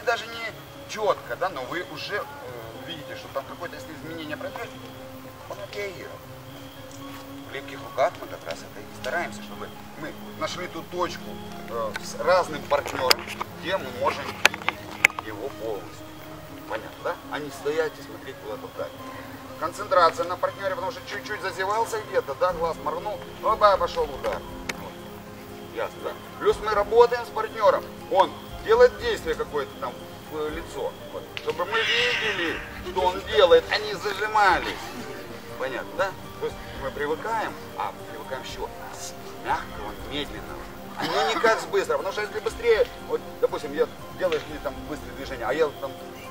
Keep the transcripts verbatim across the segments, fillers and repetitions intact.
даже не четко, да, но вы уже э, видите, что там какое-то, если изменение произойдет, он отреагирует. В липких руках мы как раз это и стараемся, чтобы мы нашли ту точку э, с разным партнером, где мы можем видеть его полностью. Понятно, да? А не стоять и смотреть куда-то вдаль. Концентрация на партнере, потому что чуть-чуть зазевался где-то, да, глаз моргнул, оба, пошел удар. Вот. Ясно, да? Плюс мы работаем с партнером, он делает действие какое-то там в лицо, вот, чтобы мы видели, что он делает, а не зажимались. Понятно, да? То есть мы привыкаем, а привыкаем с чего? С мягкого, медленного. А не никак с быстрого, потому что если быстрее, вот, допустим, я делаешь мне там быстрые движения, а я там...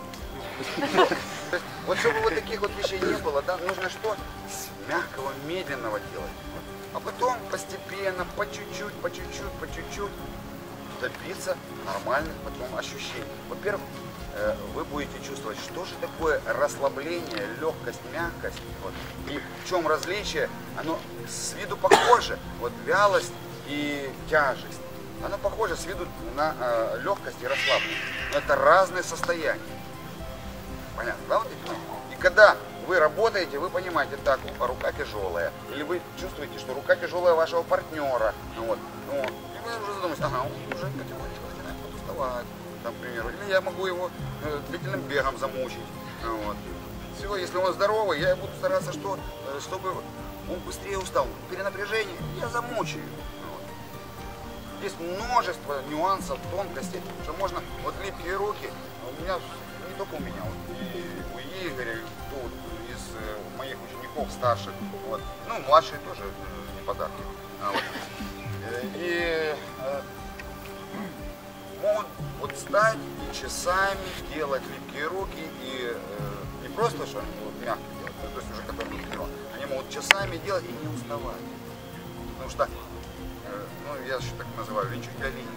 Вот чтобы вот таких вот вещей не было, да, нужно что? С мягкого, медленного делать. А потом постепенно, по чуть-чуть, по чуть-чуть, по чуть-чуть добиться нормальных потом ощущений. Во-первых, вы будете чувствовать, что же такое расслабление, легкость, мягкость. Вот. И в чем различие? Оно с виду похоже, вот вялость и тяжесть. Оно похоже с виду на э, легкость и расслабленность. Но это разные состояния. Понятно, да? Вот эти? И когда вы работаете, вы понимаете, так, рука тяжелая. Или вы чувствуете, что рука тяжелая вашего партнера. Ну, вот, ну, и вы уже задумаетесь, ага, он уже потихонечку начинает уставать, там, к примеру. Или я могу его э, длительным бегом замучить. Вот. Все, если он здоровый, я буду стараться, что, э, чтобы он быстрее устал. Перенапряжение я замучаю. Вот. Есть множество нюансов, тонкостей, что можно, вот липкие руки, у меня, не только у меня, вот, и у Игоря, кто вот из э, моих учеников старших, вот, ну, младшие тоже э, не подарки. А, вот. И э, могут вот стать и часами делать липкие руки, и э, не просто, что они будут мягко делать, то есть уже когда будут тренировать, они могут часами делать и не уставать. Потому что, э, ну, я еще так называю, винчуйте линию.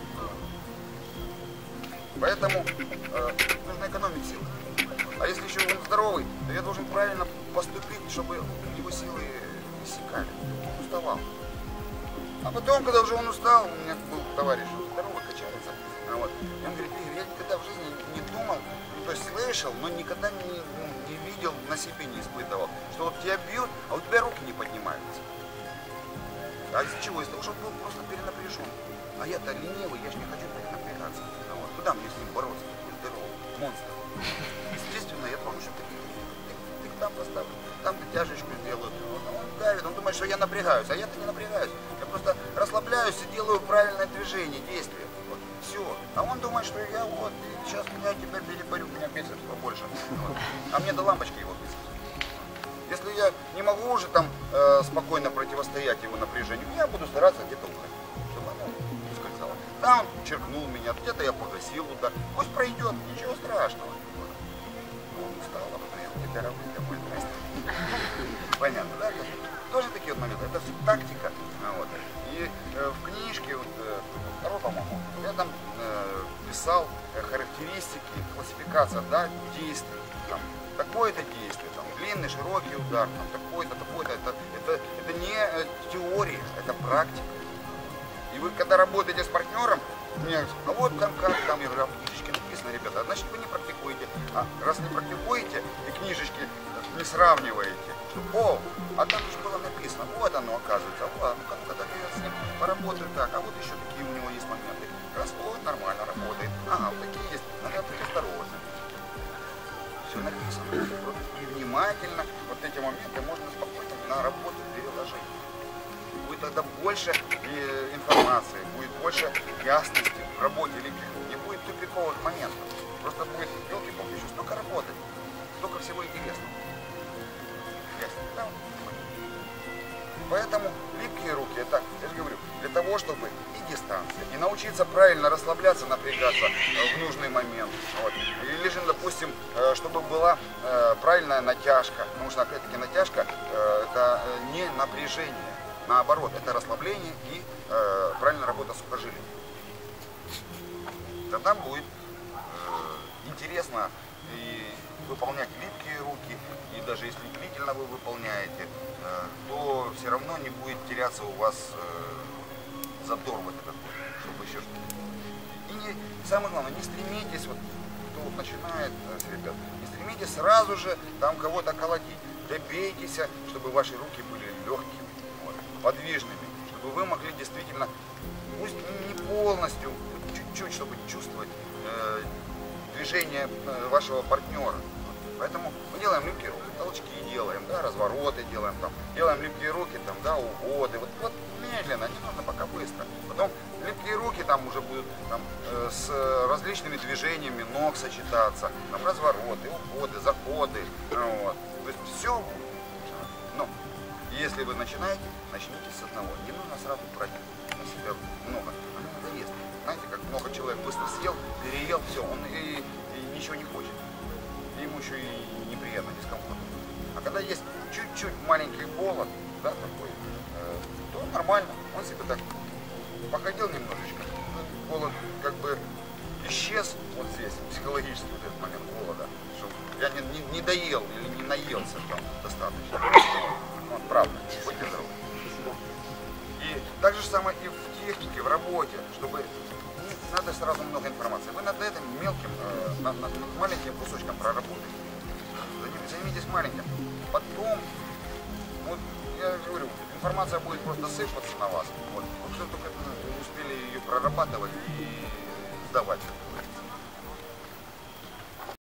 Поэтому э, нужно экономить силы. А если еще он здоровый, то я должен правильно поступить, чтобы его силы иссякали, он уставал. А потом, когда уже он устал, у меня был товарищ, здоровый, качается. А вот, и он говорит, Игорь, я никогда в жизни не думал, то есть слышал, но никогда не, ну, не видел, на себе не испытывал, что вот тебя бьют, а у тебя руки не поднимаются. А из-за чего? Из-за того, что он был просто перенапряжен. А я-то ленивый, я же не хочу перенапрягаться. А вот, куда мне с ним бороться? Такой здоровый монстр. Естественно, я помню, что такие, ты там поставлю, там тяжечку сделаю. Он давит, он думает, что я напрягаюсь, а я-то не напрягаюсь. Я просто расслабляюсь и делаю правильное движение, действие. Вот, все. А он думает, что я вот, сейчас меня теперь переборю, меня бесит побольше. Вот. А мне до лампочки его бесит. Если я не могу уже там э, спокойно противостоять его напряжению, я буду стараться где-то уходить, чтобы оно не скользало. Да, он черкнул меня, где-то я погасил удар. Пусть пройдет, ничего страшного. Вот. Он устал, а потом я тебя равны, какой здрасте. Понятно, да? Тоже такие вот моменты. Это все тактика. Вот. И э, в книжке, вот, э, второй, по-моему, я там э, писал э, характеристики, классификация, да, действий. Там, такое-то действие, там, длинный, широкий удар, там, такой-то, такой-то. Это, это, это не э, теория, это практика. И вы, когда работаете с партнером, мне, а вот там как, там, я говорю, а в книжечке написано, ребята, значит вы не практикуете. А раз не практикуете и книжечки не сравниваете, что, о, а там же было написано, вот оно оказывается, вот, ну как-то так я с ним поработаю так, а вот еще такие у него есть моменты. Раз, вот, нормально работает, ага, вот такие есть, надо быть осторожным. Все написано, и внимательно вот эти моменты можно спокойно на работу переложить. Будет тогда больше информации, будет больше ясности в работе липких, не будет тупиковых моментов. Просто будет, елки-палки, еще столько работать, столько всего интересного. Ясно? Да? Поэтому липкие руки, это, я же говорю, для того, чтобы и дистанция, и научиться правильно расслабляться, напрягаться в нужный момент. Вот. Или же, допустим, чтобы была правильная натяжка, потому что, опять-таки, натяжка это не напряжение. Наоборот, это расслабление и э, правильная работа сухожилий. Тогда будет э, интересно и выполнять липкие руки, и даже если длительно вы выполняете, э, то все равно не будет теряться у вас э, задор вот этот, чтобы еще что-то. И не, самое главное, не стремитесь, вот, кто вот начинает, ребят, не стремитесь сразу же там кого-то колотить. Добейтесь, чтобы ваши руки были легкими, вот, подвижными, чтобы вы могли действительно, пусть не полностью, чуть-чуть, чтобы чувствовать э, движение э, вашего партнера. Поэтому мы делаем легкие руки, толчки делаем, да, развороты делаем, там, делаем легкие руки, там, да, уводы. Вот, вот медленно, не нужно пока быстро. Потом легкие руки там уже будут там, э, с различными движениями ног сочетаться, там, развороты, уходы, заходы. Вот. То есть все будет. Но если вы начинаете, начните с одного. Не нужно сразу брать на себя много. Оно надоест. Знаете, как много человек быстро съел, переел, все, он и, и ничего не хочет. Ему еще и неприятно, дискомфортно. А когда есть чуть-чуть маленький голод, да, такой, э, то нормально. Он себе так походил немножечко. Голод как бы исчез вот здесь, психологически вот этот момент голода. Что я не, не, не доел или не наелся там достаточно. Вот, правда, будьте здоровы. И так же самое и в технике, в работе, чтобы не надо сразу много информации. Вы над этим мелким, э, над, над маленьким кусочком проработаете. Займитесь маленьким. Потом, вот я говорю, информация будет просто сыпаться на вас. Вот, вот вы только не успели ее прорабатывать и сдавать.